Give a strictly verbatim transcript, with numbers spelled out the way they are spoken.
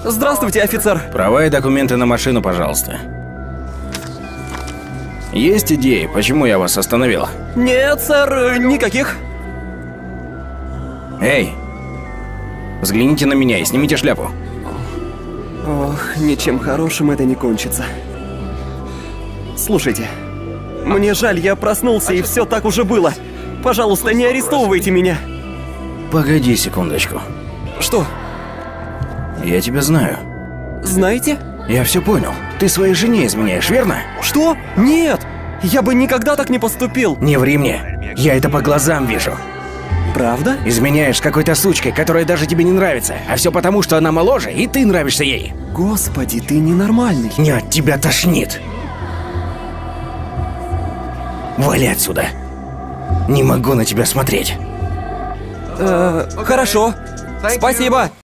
Здравствуйте, офицер. Права и документы на машину, пожалуйста. Есть идеи, почему я вас остановил? Нет, сэр, никаких. Эй, взгляните на меня и снимите шляпу. Ох, ничем хорошим это не кончится. Слушайте, мне жаль, я проснулся, и все так уже было. Пожалуйста, не арестовывайте меня. Погоди секундочку. Что? Я тебя знаю. Знаете? Я все понял. Ты своей жене изменяешь, верно? Что? Нет! Я бы никогда так не поступил. Не ври мне. Я это по глазам вижу. Правда? Изменяешь с какой-то сучкой, которая даже тебе не нравится. А все потому, что она моложе, и ты нравишься ей. Господи, ты ненормальный. Нет, тебя тошнит. Вали отсюда. Не могу на тебя смотреть. Э, хорошо. Спасибо.